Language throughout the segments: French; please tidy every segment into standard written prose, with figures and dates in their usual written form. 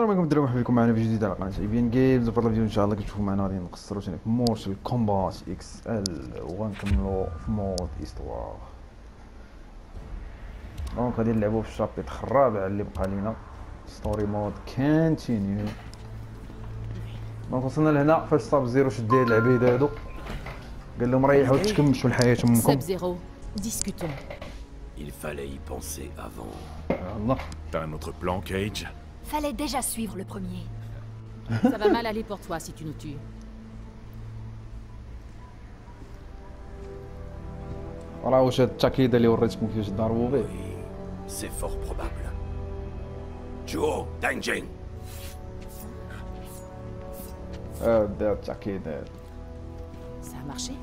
السلام عليكم الدراري، مرحبا بكم معنا في جديد على قناه ايبيان جيمز. وفي الفيديو ان شاء الله كتشوفوا معنا غادي نقصروا ثاني في مورش الكومبات اكس ال وغنكملوا في مود ايستوار. دونك غادي نلعبوا في الشابيتر الرابع اللي بقى لينا ستوري مود كونتينيو. دونك وصلنا لهنا فاش صاب زيرو شد ليه العبيد هادو قال لهم ريحوا تكمشوا الحياه امكم. Sub-Zero, discutons. Il fallait y penser avant. الله T'as un autre plan, Cage? Fallait déjà suivre le premier. Ça va mal aller pour toi si tu nous tues. راه واش هاد التاكيد اللي وريتكم كيفاش ضربوا به. Oui, c'est fort probable. Chuo, Danjing! دار التاكيد هاد. Ça a marché?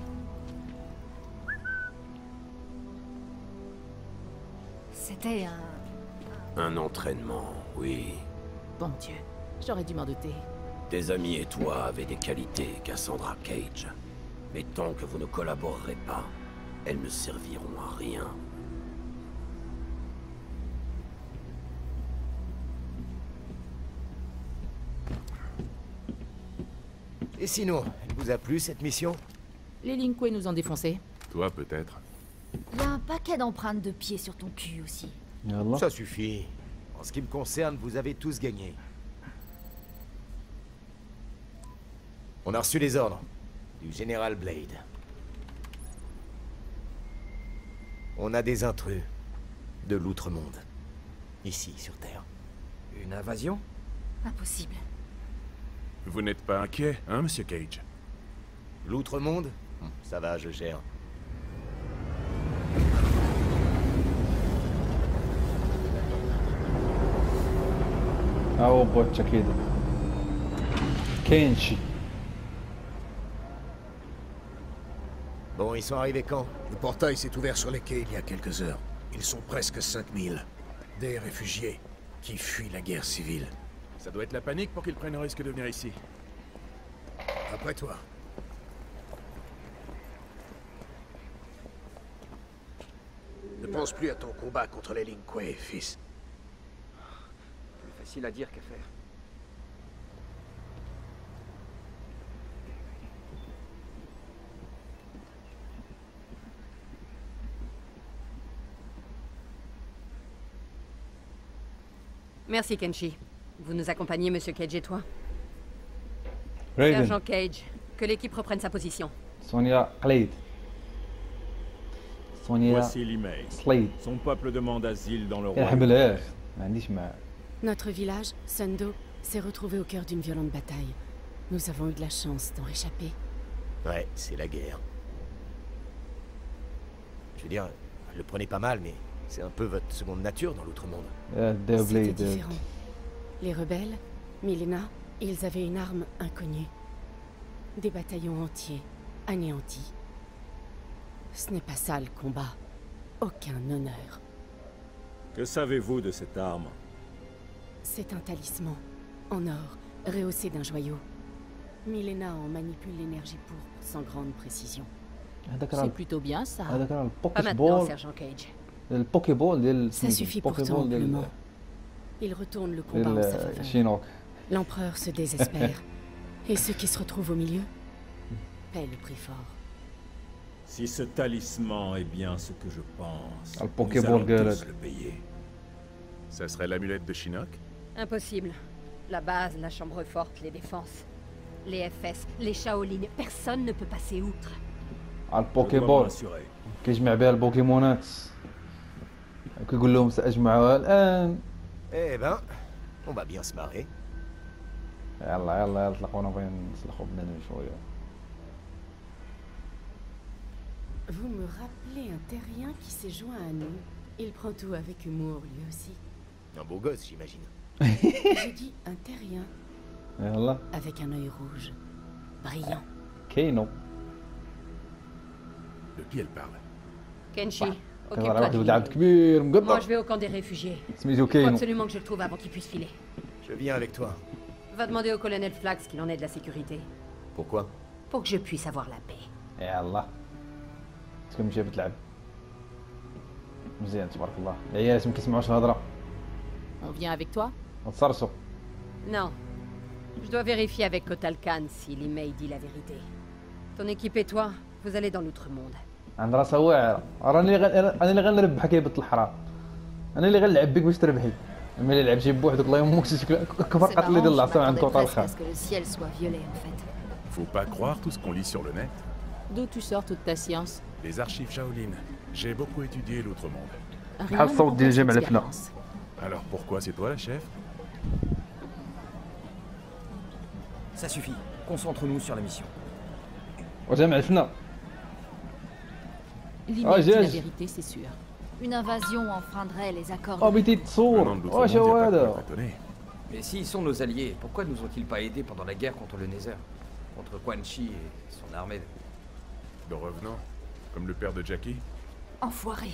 C'était Un entraînement, oui. Bon Dieu, j'aurais dû m'en douter. Tes amis et toi avez des qualités, Cassandra Cage. Mais tant que vous ne collaborerez pas, elles ne serviront à rien. Et sinon, elle vous a plu cette mission? Les Lingquay nous ont défoncés. Toi, peut-être. y a un paquet d'empreintes de pieds sur ton cul aussi. يلا Ça suffit. En ce qui me concerne, vous avez tous gagné. On a reçu les ordres du général Blade. On a des intrus de l'outre-monde, ici sur Terre. Une invasion? Impossible. Vous n'êtes pas inquiet, hein, Monsieur Cage? L'outre-monde? Ça va, je gère. ها هو بو التاكيد كاين شي. Bon, ils sont arrivés quand? Le portail s'est ouvert sur les quais il y a quelques heures. Ils sont presque 5000. Des réfugiés qui fuient la guerre civile. Ça doit être la panique pour qu'ils prennent le risque de venir ici. Après toi. Ne pense plus à ton combat contre les Lingquay, fils. Plus facile à dire qu'à faire. Merci Kenshi. Vous nous accompagnez, Monsieur Cage et toi. ريدن Sergent Cage, que l'équipe reprenne sa position. سونيا قليد سونيا Voici l'email. سليد Son peuple demande asile dans le royaume. يحملها ما عنديش معاه. Notre village, Sundo, s'est retrouvé au cœur d'une violente bataille. Nous avons eu de la chance d'en réchapper. Ouais, c'est la guerre. Je veux dire, le prenez pas mal, mais c'est un peu votre seconde nature dans l'outre-monde. داو C'était بليد différent. Les rebelles, Milena, ils avaient une arme inconnue. Des bataillons entiers, anéantis. Ce n'est pas ça le combat. Aucun honneur. Que savez-vous de cette arme? C'est un talisman, en or, rehaussé d'un joyau. Milena en manipule l'énergie pourpre sans grande précision. هذاك C'est راه plutôt bien ça. هذاك راه Pas البوكيت maintenant, بول Sergent Cage. البوكي بول ديال Ça suffit pourtant amplement. Il retourne le combat en sa ديال faveur. شينوك. L'empereur se désespère. Et ceux qui se retrouvent au milieu paient le prix fort. Si ce talisman est bien ce que je pense, Le nous Pokéball allons Girl. tous le payer. Ça serait l'amulette de Shinnok? Impossible. La base, la chambre forte, les défenses. Les FS, les Shaolin, personne ne peut passer outre. البوكي Je dois m'en بول assurer. كيجمع بها البوكيمونات كيقول لهم سأجمعها الآن. Eh ben, on va bien se marrer. يلا يلا يلا تلاقونا بغينا نسلخوا بنادم شويه. Vous me rappelez un terrien qui s'est joint à nous. Il prend tout avec humour, lui aussi. Un beau gosse, j'imagine. J'ai dit un terrien يلا avec un œil rouge, brillant. كاينو. De qui elle parle? Kenshi, كان occupe-toi واحد de ولد عبد lui. كبير Moi, مقدر je vais au camp des réfugiés. سميتو Il faut كاينو. absolument que je le trouve avant qu'il puisse filer. Je viens avec toi. Va demander au colonel Flax qu'il en est de la sécurité. Pourquoi? Pour que je puisse avoir la paix. يلا تكمشي بتلعب مزيان تبارك الله. العيالات ما كيسمعوش الهضره On vient avec toi? نتصرصوا. Non. Je dois vérifier avec Kotal Khan si Limei dit la vérité. Ton équipe et toi, vous allez dans l'outre-monde. عند راسها واعره انا اللي غنربحك يا بنت الحرام انا اللي غنلعب بك باش تربحي اما اللي لعبتي بوحدك الله يموت كبر قتل ديال العصا عند كوطا الخير. Faut pas croire tout ce qu'on lit sur le net. D'où tu sors toute ta science? Les archives Shaolin. J'ai beaucoup étudié l'outre-monde. Rien ne comprend cette différence. Alors pourquoi c'est toi la chef? Ça suffit. Concentrons-nous sur la mission. وجمع الفنا. Limei dit la vérité, c'est sûr. Une invasion enfreindrait les accords. اه بغيتي تصور واش هو هذا؟ Mais s'ils sont nos alliés, pourquoi nous ont-ils pas aidés pendant la guerre contre le Nether? Contre Quan Chi et son armée? De revenants, comme le père de Jackie. Enfoiré.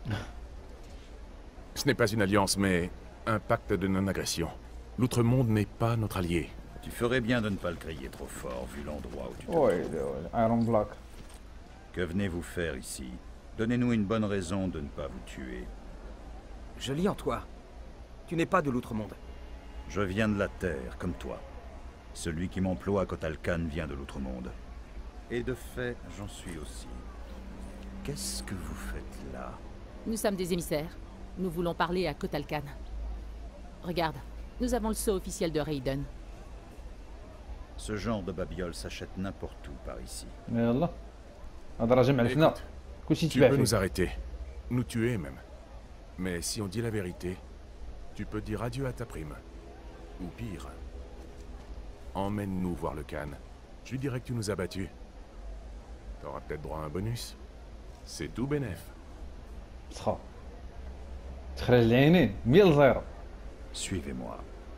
Ce n'est pas une alliance, mais un pacte de non-agression. L'outre-monde n'est pas notre allié. Tu ferais bien de ne pas le crier trop fort, vu l'endroit où tu te trouves. ويلي ايرون بلاك. Que venez-vous faire ici? Donnez-nous une bonne raison de ne pas vous tuer. Je lis en toi. Tu n'es pas de l'outre-monde. Je viens de la Terre, comme toi. Celui qui m'emploie à Kotal Khan vient de l'outre-monde. Et de fait, j'en suis aussi. Qu'est-ce que vous faites là? Nous sommes des émissaires. Nous voulons parler à Kotal Khan. Regarde, nous avons le sceau officiel de Raiden. Ce genre de babiole s'achète n'importe où par ici. يلا هذا راه جمع الفنا كلشي Tu تباع peux فيه. nous arrêter, nous tuer même. Mais si on dit la vérité, tu peux dire adieu à ta prime. Ou pire, emmène-nous voir le Khan. Je lui dirai que tu nous as battus. T'auras peut-être droit à un bonus. C'est tout bénef. سخا تخرج العينين 100-0. Suivez-moi.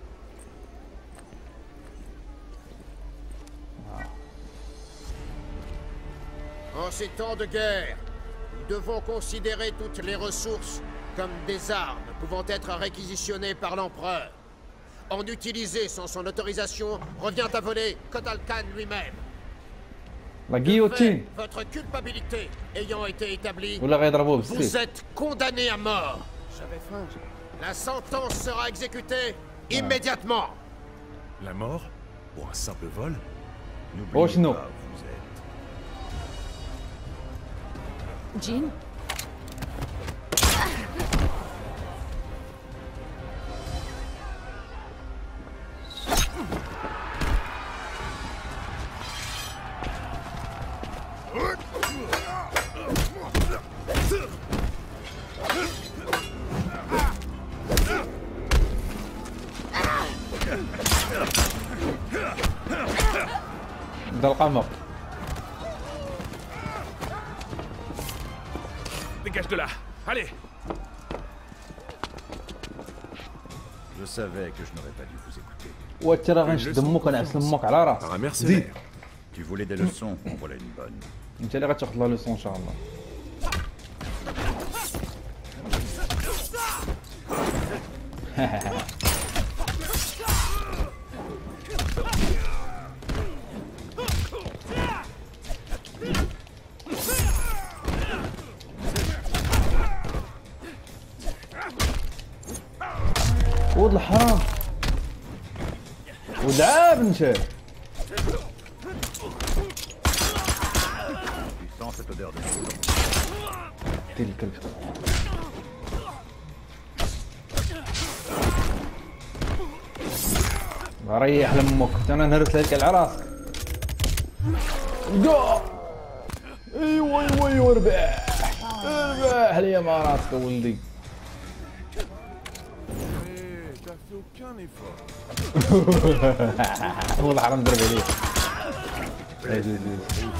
En ces temps de guerre, nous devons considérer toutes les ressources comme des armes pouvant être réquisitionnées par l'empereur. En utiliser sans son autorisation revient à voler Kotal Khan lui-même. لا guillotine Votre culpabilité ayant été établie, ولا غيضربوه vous بالسيف. êtes condamné à mort. J'avais faim. La sentence sera exécutée immédiatement. La mort? Pour un simple vol? Oh, sinon. Pas, vous êtes. Jin? بدا القمر. Dégage de là! Allez! Je savais que je n'aurais pas dû vous écouter. وانت راه غنشد امك ونعس امك على Par un راسك. mercenaire. Tu voulais des leçons? En voilà une bonne. انت اللي غتاخذ لا لوسون ان شاء الله. ولد الحرام ولعاب انت. Tu sens cette odeur de fou. دير الكلب. ريح لامك انا نهرس لك على راسك. جو ايوا ايوا ايوا رباح رباح ليا ما راسك ولدي. T'as fait aucun effort. هو الحرام ضرب عليه. زيد زيد زيد.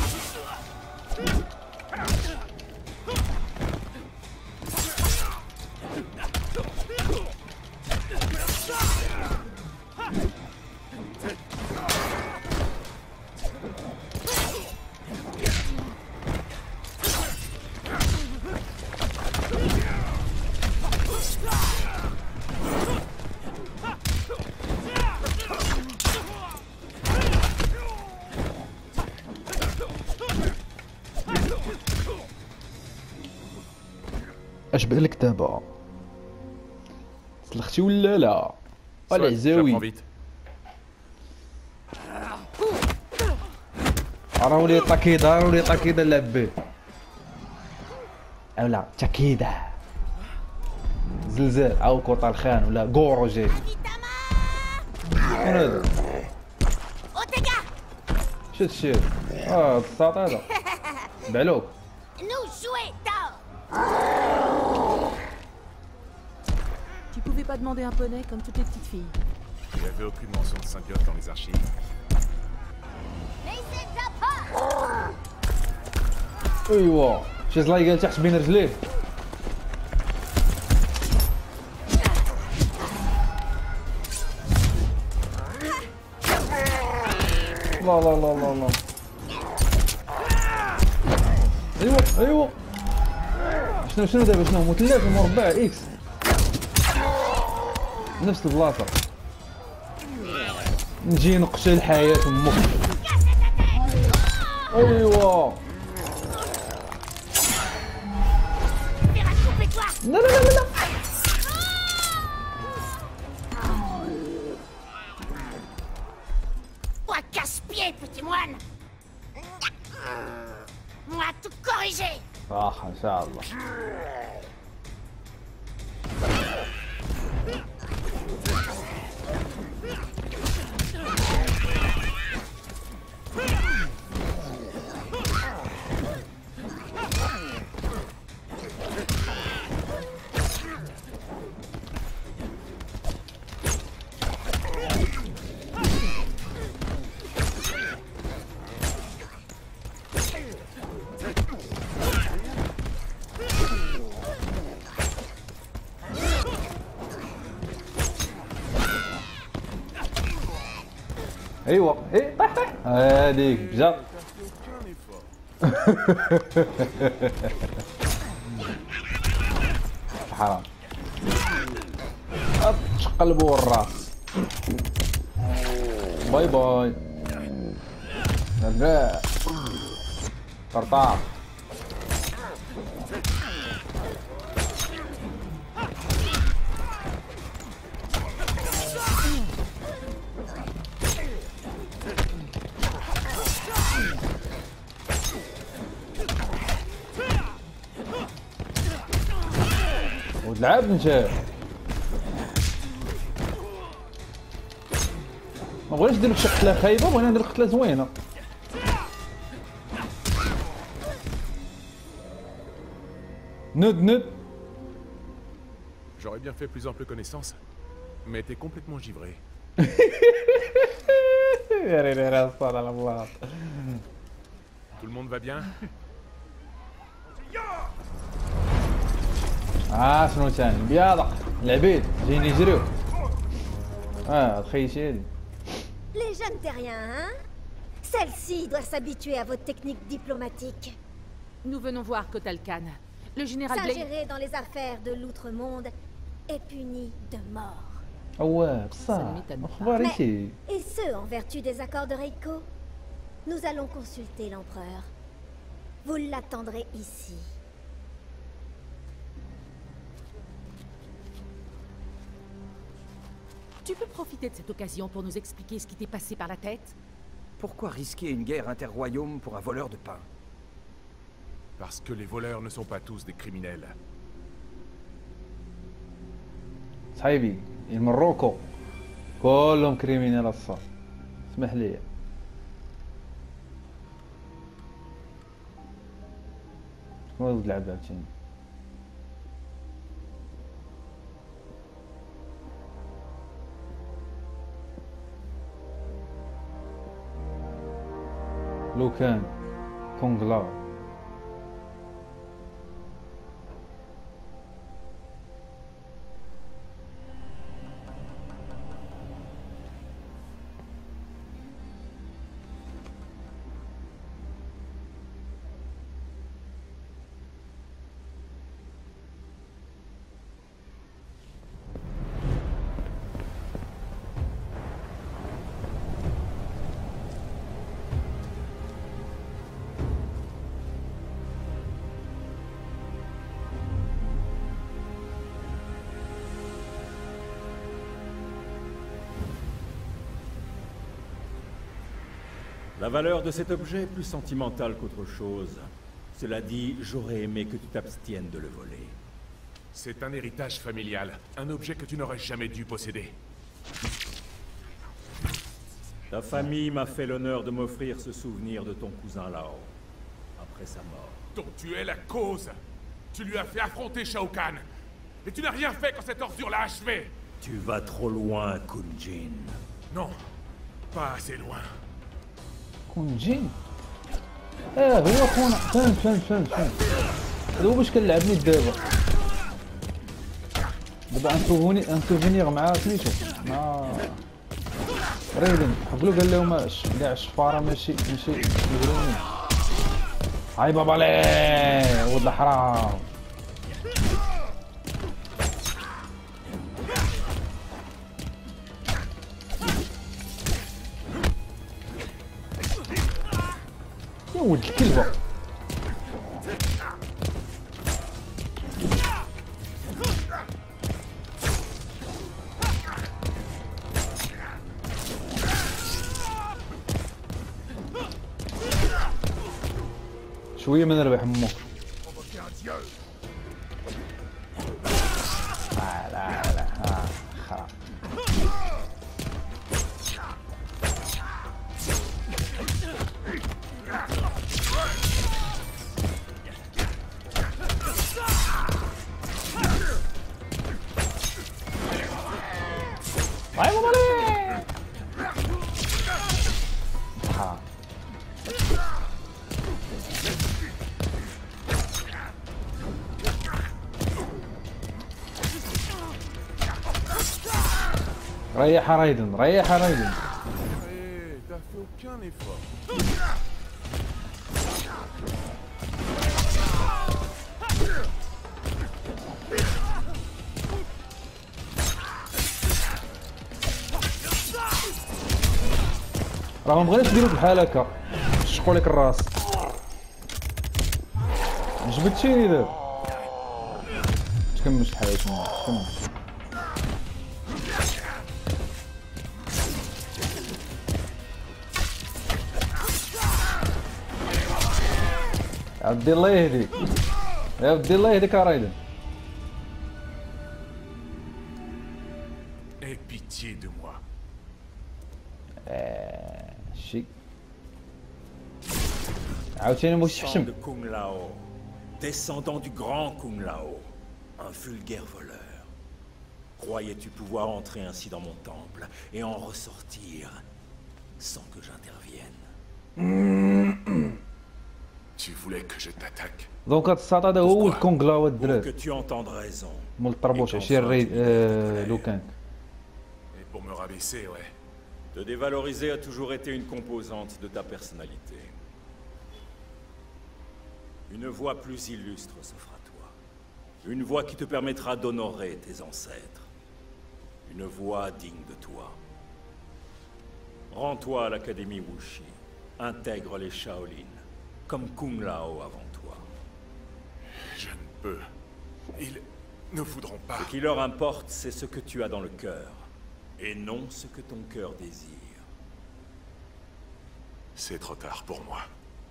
اش بالك دابا؟ سلختي ولا لا؟ Soit, العزاوي j'apprends vite. راه ولي تاكيدا راه ولي تاكيدا لعب به اولا تاكيدا زلزال او كوطال خان ولا غورو جاي شكون هذا شد الشير الساط هذا بعلوك Tu pouvais pas demander un poney comme toutes les petites filles. Il n'y avait aucune mention de symbiote dans les archives. ايوا شي زلايقه تحت بين رجليه لا لا لا لا لا ايوا شنو دابا شنو مثلث مربع اكس نفس البلاصه نجي نقتل حياة امك ايوا لا لا لا لا Moi casse-pied, petit moine. Moi tout corriger. صح ان شاء الله ايوا اي طيح طيح هذيك بجا حرام تقلبوا الراس باي باي لا قرطاس ولعب انت ما بغيتش ندير لك شي قتله خايبه بغينا ندير قتله زوينه ند J'aurais bien fait plus ample connaissance, mais t'es complètement givré. Tout le monde va bien? شنو ثاني بياضة العبيد جايين يجريو خيشي هادي Les jeunes terriens, hein? Celle-ci doit s'habituer à votre technique diplomatique. Nous venons voir Kotal Khan. Le général Blake... S'ingérer dans les affaires de l'outre-monde est puni de mort. ouais بصح اخبار ايشي Et ce, en vertu des accords de Reiko. Nous allons consulter l'empereur. Vous l'attendrez ici. Tu peux profiter de cette occasion pour nous expliquer ce qui t'est passé par la tête? Pourquoi risquer une guerre interroyaume pour un voleur de pain? Parce que les voleurs ne sont pas tous des criminels. صاحبي المروكو كلهم كريمينال الصاد اسمح لي شنو تلعب عاوتاني لو كان كونغلا La valeur de cet objet est plus sentimentale qu'autre chose. Cela dit, j'aurais aimé que tu t'abstiennes de le voler. C'est un héritage familial, un objet que tu n'aurais jamais dû posséder. Ta famille m'a fait l'honneur de m'offrir ce souvenir de ton cousin Lao, après sa mort. Dont tu es la cause. Tu lui as fait affronter Shao Kahn. Et tu n'as rien fait quand cette ordure l'a achevé. Tu vas trop loin, Kun Jin. Non, pas assez loin. كون جين هو خونا فهمت هذا هو باش كنلعبني دابا ان سوفينيغ مع سميتو مع ريدن قبلو قال لهم كاع الشفاره ماشي يجروني هاي بابا لي ولد الحرام يا ولد الكلبه شويه من ربح امك لا خرا هاي مالي ريح رايدن ريح رايدن T'as fait aucun effort. راه مبغيناش نديرو بحال هكا نشقو لك الراس جبدتيني دابا تكمل شحال تكمل عبد الله يهديك يا عبد الله يهديك يا رايدن Aie pitié de moi. شي عاوتاني موش Sang de Kung Lao, descendant du grand Kung Lao, un vulgaire voleur. Croyais-tu pouvoir entrer ainsi dans mon temple et en ressortir sans que j'intervienne? Tu voulais que je t'attaque? دونك هاد الساط هذا هو ولد كونغ لاو Pour الدراري que tu entendes raison. مول الطربوش عشير ريد لوكان Et pour me rabaisser, ouais. Te dévaloriser a toujours été une composante de ta personnalité. Une voix plus illustre s'offre à toi. Une voix qui te permettra d'honorer tes ancêtres. Une voix digne de toi. Rends-toi à l'académie Wuxi. Intègre les Shaolin, comme Kung Lao avant toi. Je ne peux. Ils ne voudront pas. Ce qui leur importe, c'est ce que tu as dans le cœur, et non ce que ton cœur désire. C'est trop tard pour moi.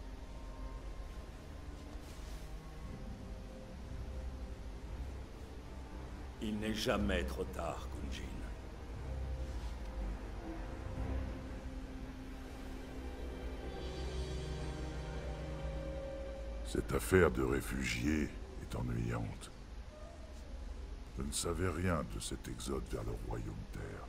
Il n'est jamais trop tard, Kun Jin. Cette affaire de réfugiés est ennuyante. Je ne savais rien de cet exode vers le royaume Terre.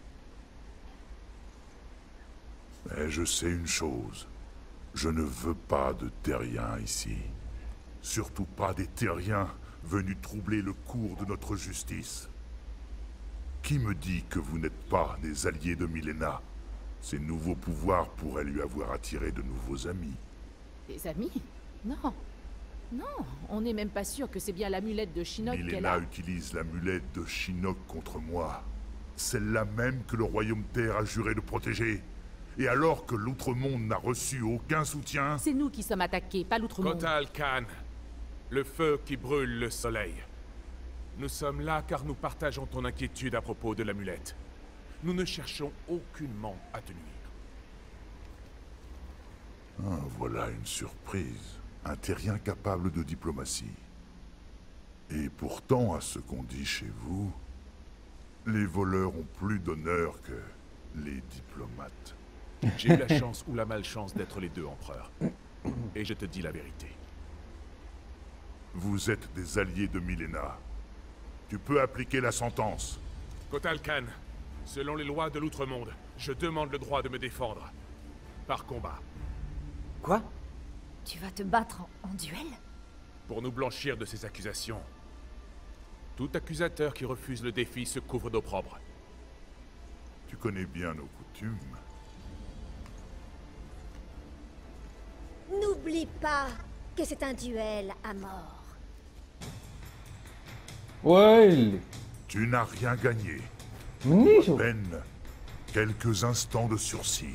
Mais je sais une chose. Je ne veux pas de terriens ici. Surtout pas des terriens venus troubler le cours de notre justice. Qui me dit que vous n'êtes pas des alliés de Mileena? Ces nouveaux pouvoirs pourraient lui avoir attiré de nouveaux amis. Des amis? Non. Non, on n'est même pas sûr que c'est bien l'amulette de Shinnok qu'elle Mileena a. utilise l'amulette de Shinnok contre moi. Celle-là même que le royaume Terre a juré de protéger. Et alors que l'Outre-Monde n'a reçu aucun soutien... C'est nous qui sommes attaqués, pas l'Outre-Monde. Kotal Khan, le feu qui brûle le soleil. Nous sommes là car nous partageons ton inquiétude à propos de l'amulette. Nous ne cherchons aucunement à te nuire. Ah, voilà une surprise. Un terrien capable de diplomatie. Et pourtant, à ce qu'on dit chez vous, les voleurs ont plus d'honneur que les diplomates. J'ai eu la chance ou la malchance d'être les deux, empereur. Et je te dis la vérité. Vous êtes des alliés de Milena. Tu peux appliquer la sentence. Kotal Khan, selon les lois de l'Outre-Monde, je demande le droit de me défendre. Par combat. Quoi? Tu vas te battre en duel? Pour nous blanchir de ces accusations. Tout accusateur qui refuse le défi se couvre d'opprobre. Tu connais bien nos coutumes. N'oublie pas que c'est un duel à mort. Ouais. Tu n'as rien gagné. منيشو. À peine quelques instants de sursis.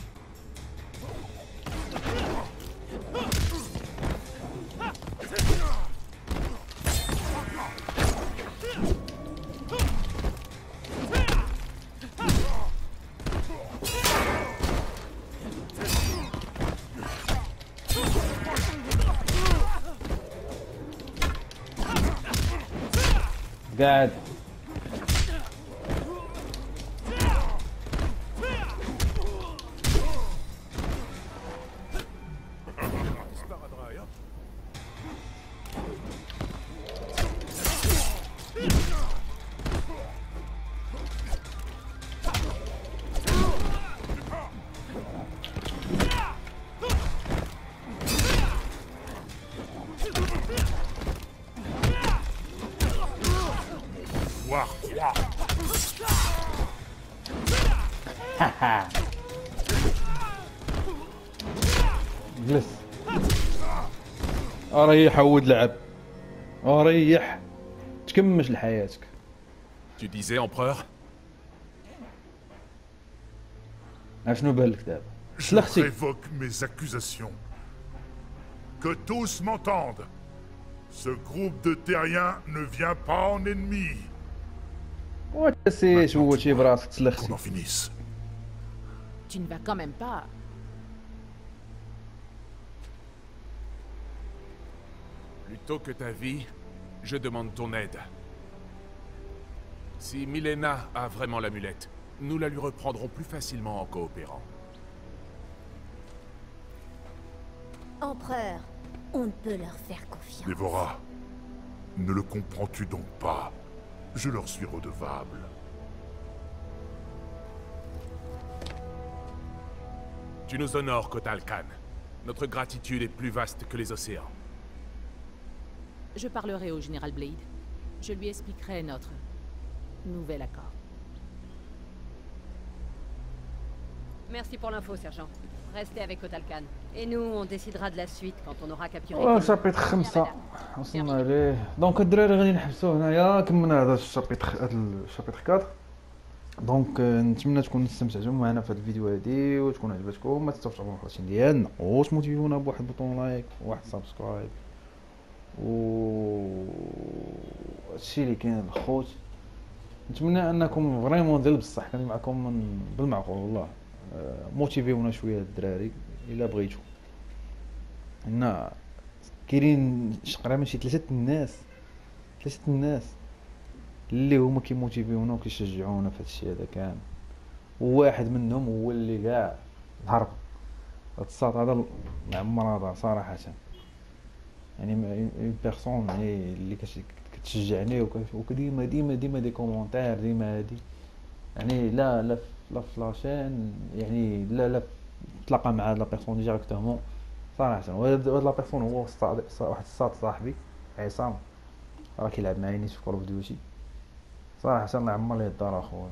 قاعد جلس ريح عود لعب ريح تكمش لحياتك. Tu disais, empereur? شنو بالك دابا؟ Je révoque mes accusations. Que tous m'entendent. Ce groupe de terriens ne vient pas en ennemi. وتسيش هو شي براسك Qu'on تسلختي. en finisse. Tu ne vas quand même pas... Plutôt que ta vie, je demande ton aide. Si Milena a vraiment l'amulette, nous la lui reprendrons plus facilement en coopérant. Empereur, on ne peut leur faire confiance. Dévora, ne le comprends-tu donc pas? Je leur suis redevable. Tu nous honores, Kotal Khan. Notre gratitude est plus vaste que les océans. Je parlerai au général Blade. Je lui expliquerai notre nouvel accord. Merci pour l'info, sergent. Restez avec Kotal Khan. Et nous, on décidera de la suite quand on aura capturé... شابيتر 5 وصلنا ليه. دونك الدراري غادي نحبسو هنايا. كملنا هذا الشابيتر، هذا الشابيتر 4. دونك نتمنى تكونوا استمتعتوا معنا في هذا الفيديو هادي وتكون عجبتكم. ما تنساوش تعملوا القناه ديالنا وتموتيفونا بواحد البوطون لايك وواحد سبسكرايب و هادشي اللي كاين الخوت. نتمنى انكم فريمون ديال بصح كان معكم بالمعقول والله. موتيفيونا شويه الدراري الا بغيتو. هنا كاينين تقريبا شي ثلاثه الناس اللي هما كيموتيفيونا وكيشجعونا في هادشي هذا كامل. وواحد منهم هو اللي كاع هرب. هاد الساط هذا معمر هذا صراحه، يعني اون بيرسون يعني اللي كتشجعني وديما ديما دي كومونتير ديما هادي، يعني لا فلاشين، يعني لا تلاقى مع هاد لا بيرسون ديريكتومون صراحه. وهاد لا بيرسون هو واحد الساط صاحبي عصام، راه كيلعب معايا نيت في كول اوف ديوتي صراحه. الله يعمر ليه الدار اخويا،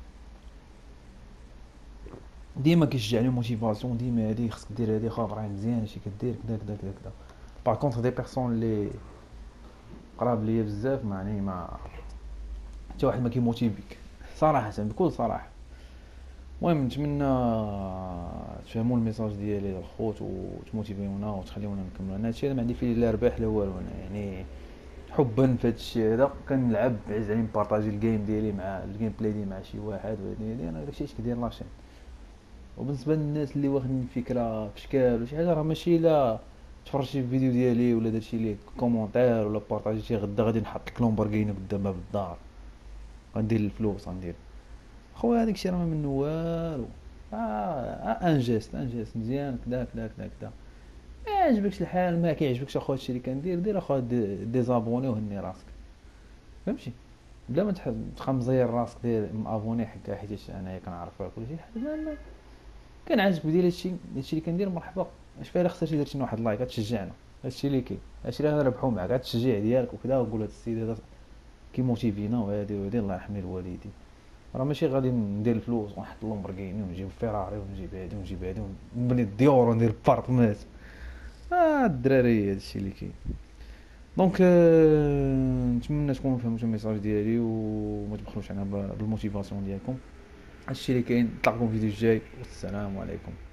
ديما كيشجعني موتيفاسيون ديما هادي خصك دير هادي خاطر راه مزيان هادشي كدير كذا. باغ كونطخ دي بيرسون اللي قراب ليا بزاف ما حتى واحد ما كيموتيفيك صراحه بكل صراحه. المهم نتمنى تفهموا الميساج ديالي الخوت وتموتيفيونا وتخليونا نكملوا. انا هادشي ما عندي فيه لا ربح لا والو، يعني حبا في هادشي هذا كنلعب عز علي نبارطاجي الجيم ديالي مع الجيم بلاي ديالي مع شي واحد. انا داكشي اش كدير لاشين وبالنسبه للناس اللي واخدين فكره في شكال ولا شي حاجه، راه ماشي الا تفرجتي في فيديو ديالي ولا درتي لي كومونتير ولا بارطاجيتي غدا غادي نحط لك لومبورغيني قدام باب الدار، غندير الفلوس غندير. خويا هذاك الشيء راه ما منه والو. ان جيست مزيان كدا كدا كدا كدا. ما عجبكش الحال، ما كيعجبكش اخويا هادشي اللي كندير، دير اخويا ديزابوني وهني راسك، فهمتي؟ بلا ما تبقى مزير راسك داير مابوني حكا حيت انايا كنعرف كلشي حاجه. كنعجبك دير هادشي اللي كندير، مرحبا. اش فيها الا خسرتي درتي واحد لايك غتشجعنا، هادشي اللي كاين، هادشي اللي غنربحو معاك، هاد التشجيع ديالك وكذا. وقول هاد السيد هذا كيموتيفينا وهادي الله يحمي الوالدين. راه ماشي غادي ندير الفلوس ونحط لومبورغيني ونجيب فيراري ونجيب هادي ونجيب هادي ونبني الديور وندير بارطمات. الدراري هادشي اللي كاين. دونك نتمنى تكونوا فهمتوا الميساج ديالي وما تبخلوش علينا بالموتيفاسيون ديالكم. هادشي اللي كاين. نتلاقاكم في الفيديو الجاي والسلام عليكم.